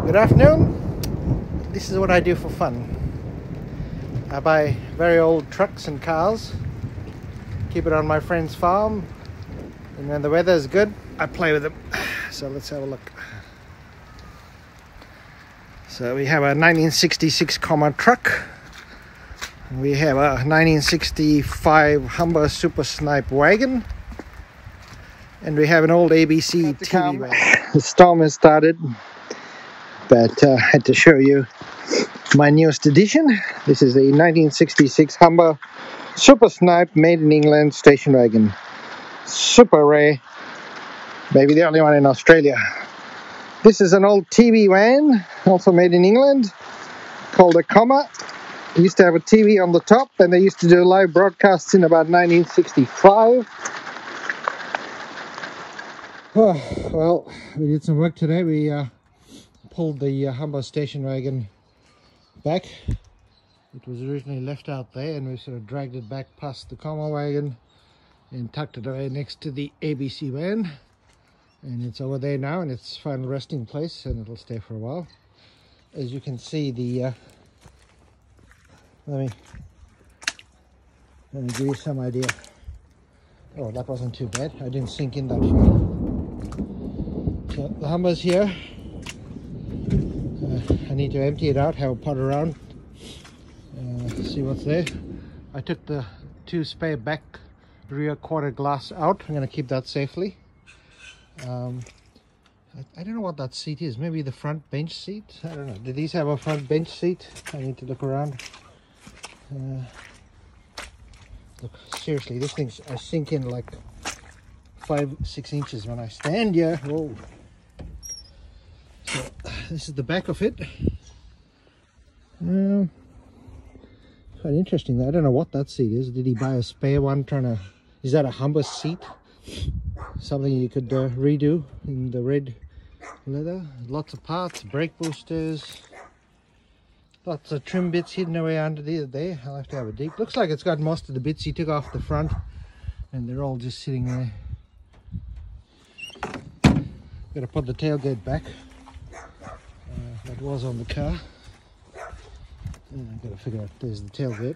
Good afternoon. This is what I do for fun. I buy very old trucks and cars, keep it on my friend's farm, and when the weather is good, I play with them. So let's have a look. So we have a 1966 Comma truck. We have a 1965 Humber Super Snipe wagon. And we have an old ABC TV wagon. The storm has started, but I had to show you my newest edition. This is the 1966 Humber Super Snipe made in England station wagon. Super rare, maybe the only one in Australia. This is an old TV van, also made in England, called a Comma. It used to have a TV on the top, and they used to do live broadcasts in about 1965. Well, we did some work today. We pulled the Humber station wagon back. It was originally left out there, and we sort of dragged it back past the Comma wagon and tucked it away next to the ABC van. And it's over there now in its final resting place, and it'll stay for a while. As you can see, the let me give you some idea. Oh, that wasn't too bad. I didn't sink in that far. So the Humber's here. I need to empty it out, have a pot around, see what's there. I took the two spare back rear quarter glass out. I'm going to keep that safely. I don't know what that seat is. Maybe the front bench seat? I don't know. Do these have a front bench seat? I need to look around. Look, seriously, this thing's, I sink in like 5-6 inches when I stand here. Whoa. So this is the back of it. Quite interesting. I don't know what that seat is. Did he buy a spare one? Is that a Humber seat? Something you could redo in the red leather. Lots of parts, brake boosters, lots of trim bits hidden away under there. I'll have to have a dig. Looks like it's got most of the bits he took off the front, and they're all just sitting there. Got to put the tailgate back. That was on the car. And I've got to figure out, there's the tailgate.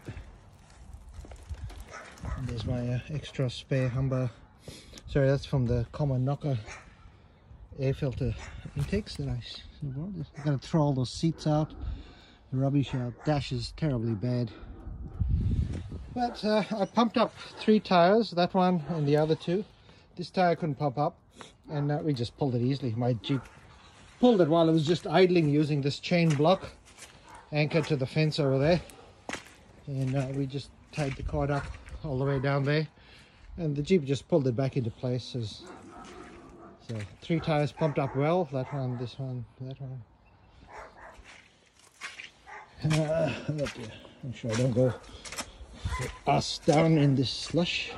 And there's my extra spare Humber. Sorry, that's from the Comma Knocker air filter intakes that I bought. I've got to throw all those seats out, the rubbish out. Dash is terribly bad. But I pumped up 3 tires, that one and the other 2. This tire couldn't pump up, and we just pulled it easily. My Jeep pulled it while it was just idling using this chain block anchored to the fence over there. And we just tied the cord up all the way down there. And the Jeep just pulled it back into place. So 3 tires pumped up well. That one, this one, that one. Oh dear. I'm sure I don't go ass down in this slush.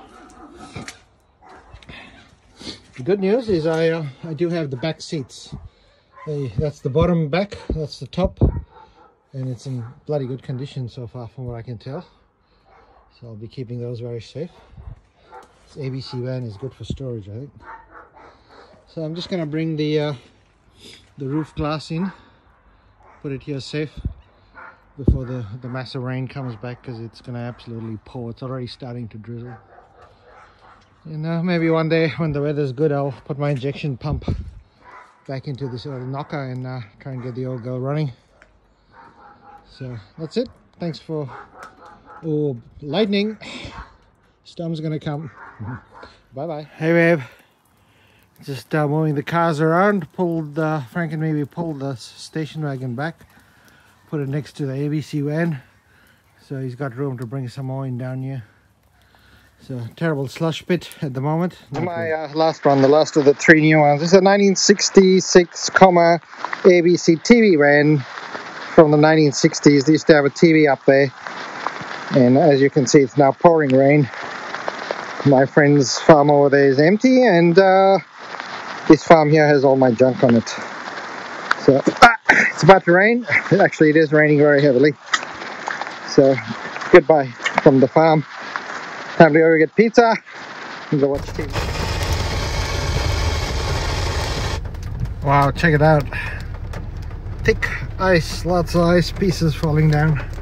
The good news is I do have the back seats. That's the bottom back, that's the top. And it's in bloody good condition so far from what I can tell. So I'll be keeping those very safe. This ABC van is good for storage, I think. So I'm just going to bring the roof glass in, put it here safe before the massive rain comes back, because it's going to absolutely pour. It's already starting to drizzle. And maybe one day when the weather's good, I'll put my injection pump back into this old knocker and try and get the old girl running. So that's it. Thanks for... Oh, lightning. Storm's gonna come. Bye bye. Hey babe, just moving the cars around. Frank and maybe pulled the station wagon back, put it next to the ABC van, so he's got room to bring some more in down here. So terrible slush pit at the moment. My last one, the last of the 3 new ones. This is a 1966 Comma ABC TV van from the 1960s. They used to have a TV up there, and as you can see, it's now pouring rain. My friend's farm over there is empty, and this farm here has all my junk on it. So it's about to rain. Actually, it is raining very heavily. So goodbye from the farm. Time to go get pizza and go watch TV. Wow, check it out. thick ice, lots of ice pieces falling down.